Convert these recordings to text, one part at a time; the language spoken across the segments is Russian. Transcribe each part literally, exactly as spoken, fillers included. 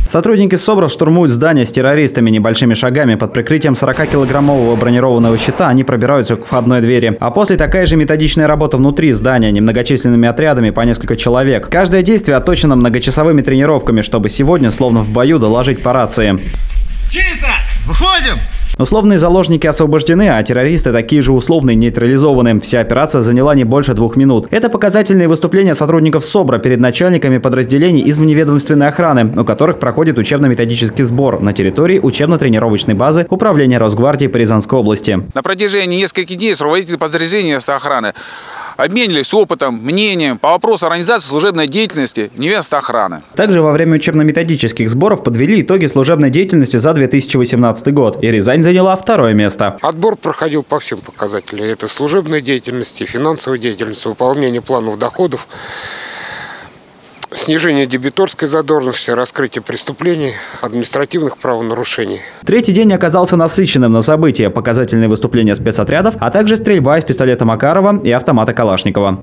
Сотрудники СОБРа штурмуют здание с террористами. Небольшими шагами под прикрытием сорокакилограммового бронированного щита они пробираются к входной двери. А после такая же методичная работа внутри здания немногочисленными отрядами по несколько человек. Каждое действие отточено многочасовыми тренировками, чтобы сегодня, словно в бою, доложить по рации. Чисто! Выходим! Условные заложники освобождены, а террористы такие же условные нейтрализованы. Вся операция заняла не больше двух минут. Это показательные выступления сотрудников СОБРа перед начальниками подразделений из вневедомственной охраны, у которых проходит учебно-методический сбор на территории учебно-тренировочной базы Управления Росгвардии по Рязанской области. На протяжении нескольких дней руководители подразделений охраны обменивались опытом, мнением по вопросу организации служебной деятельности невест охраны. Также во время учебно-методических сборов подвели итоги служебной деятельности за две тысячи восемнадцатый год. И Рязань заняла второе место. Отбор проходил по всем показателям. Это служебная деятельность, финансовая деятельность, выполнение планов доходов, снижение дебиторской задолженности, раскрытие преступлений, административных правонарушений. Третий день оказался насыщенным на события, показательные выступления спецотрядов, а также стрельба из пистолета Макарова и автомата Калашникова.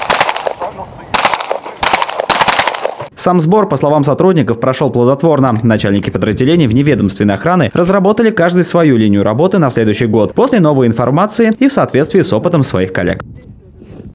Сам сбор, по словам сотрудников, прошел плодотворно. Начальники подразделений вневедомственной охраны разработали каждый свою линию работы на следующий год, после новой информации и в соответствии с опытом своих коллег.